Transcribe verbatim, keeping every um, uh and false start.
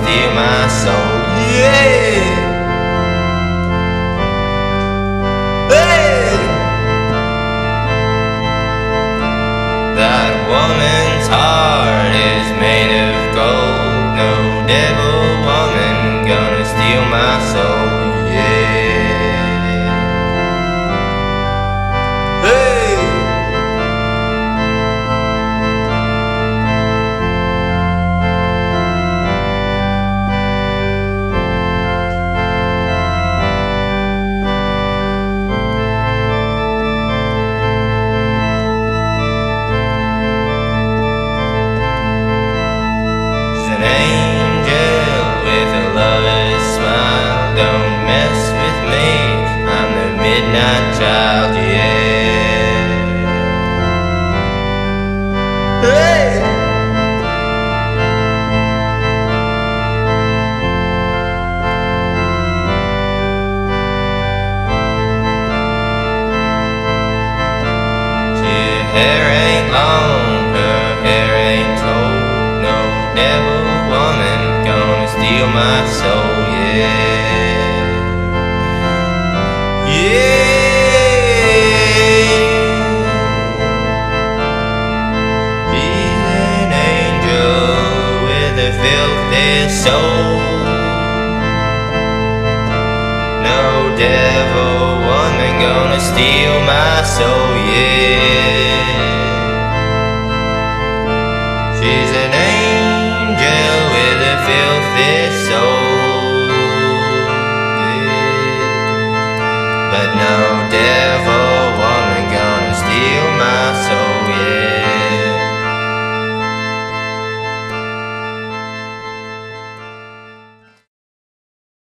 steal my soul. Yeah. Hey. That woman's heart is made of gold. No devil woman gonna steal my soul. Midnight child, yeah. Hey! Her hair ain't long, her hair ain't told. No devil woman gonna steal my soul, yeah. Soul. No devil woman gonna steal my soul, yeah. She's an angel with a filthy soul, yeah. But no